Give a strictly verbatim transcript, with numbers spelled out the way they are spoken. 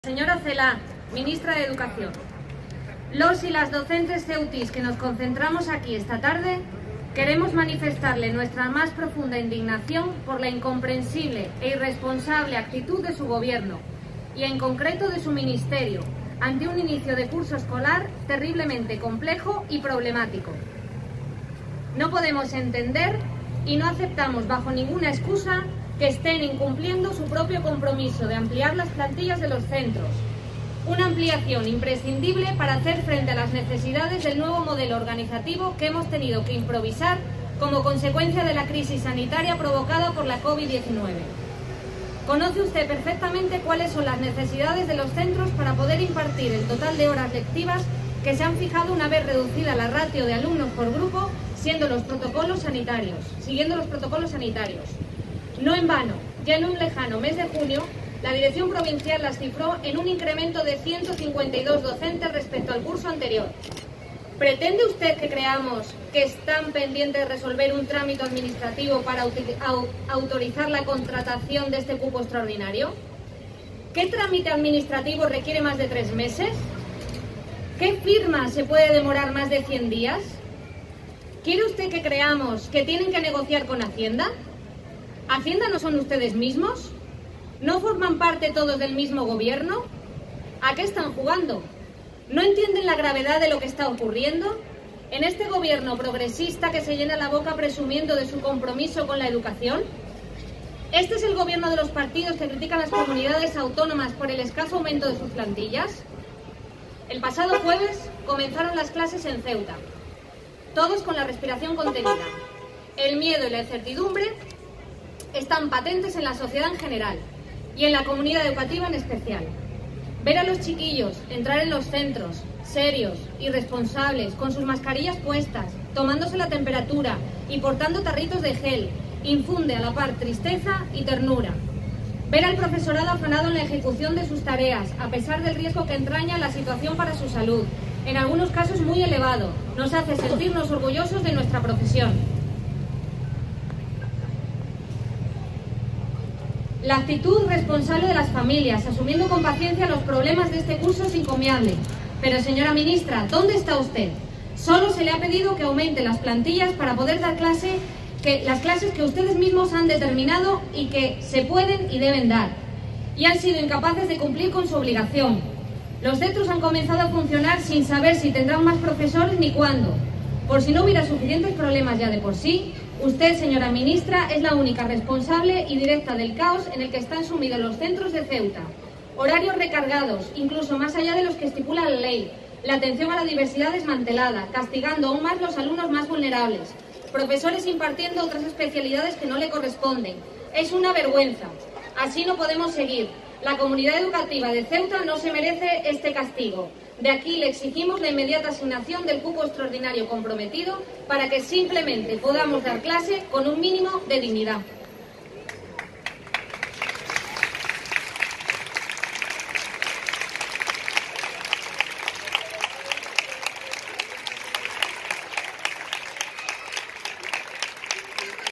Señora Celaá, Ministra de Educación, los y las docentes ceutíes que nos concentramos aquí esta tarde queremos manifestarle nuestra más profunda indignación por la incomprensible e irresponsable actitud de su Gobierno y en concreto de su Ministerio ante un inicio de curso escolar terriblemente complejo y problemático. No podemos entender y no aceptamos bajo ninguna excusa que estén incumpliendo su propio compromiso de ampliar las plantillas de los centros, una ampliación imprescindible para hacer frente a las necesidades del nuevo modelo organizativo que hemos tenido que improvisar como consecuencia de la crisis sanitaria provocada por la COVID diecinueve. Conoce usted perfectamente cuáles son las necesidades de los centros para poder impartir el total de horas lectivas que se han fijado una vez reducida la ratio de alumnos por grupo, siendo los protocolos sanitarios, siguiendo los protocolos sanitarios. No en vano, ya en un lejano mes de junio, la Dirección Provincial las cifró en un incremento de ciento cincuenta y dos docentes respecto al curso anterior. ¿Pretende usted que creamos que están pendientes de resolver un trámite administrativo para autorizar la contratación de este cupo extraordinario? ¿Qué trámite administrativo requiere más de tres meses? ¿Qué firma se puede demorar más de cien días? ¿Quiere usted que creamos que tienen que negociar con Hacienda? ¿Hacienda no son ustedes mismos? ¿No forman parte todos del mismo gobierno? ¿A qué están jugando? ¿No entienden la gravedad de lo que está ocurriendo? ¿En este gobierno progresista que se llena la boca presumiendo de su compromiso con la educación? ¿Este es el gobierno de los partidos que critican a las comunidades autónomas por el escaso aumento de sus plantillas? El pasado jueves comenzaron las clases en Ceuta, todos con la respiración contenida. El miedo y la incertidumbre están patentes en la sociedad en general y en la comunidad educativa en especial. Ver a los chiquillos entrar en los centros, serios, irresponsables, con sus mascarillas puestas, tomándose la temperatura y portando tarritos de gel, infunde a la par tristeza y ternura. Ver al profesorado afanado en la ejecución de sus tareas, a pesar del riesgo que entraña la situación para su salud, en algunos casos muy elevado, nos hace sentirnos orgullosos de nuestra profesión. La actitud responsable de las familias, asumiendo con paciencia los problemas de este curso es encomiable. Pero, señora ministra, ¿dónde está usted? Solo se le ha pedido que aumente las plantillas para poder dar clase, que, las clases que ustedes mismos han determinado y que se pueden y deben dar. Y han sido incapaces de cumplir con su obligación. Los centros han comenzado a funcionar sin saber si tendrán más profesores ni cuándo. Por si no hubiera suficientes problemas ya de por sí, usted, señora ministra, es la única responsable y directa del caos en el que están sumidos los centros de Ceuta. Horarios recargados, incluso más allá de los que estipula la ley. La atención a la diversidad desmantelada, castigando aún más los alumnos más vulnerables. Profesores impartiendo otras especialidades que no le corresponden. Es una vergüenza. Así no podemos seguir. La comunidad educativa de Ceuta no se merece este castigo. De aquí le exigimos la inmediata asignación del cupo extraordinario comprometido para que simplemente podamos dar clase con un mínimo de dignidad.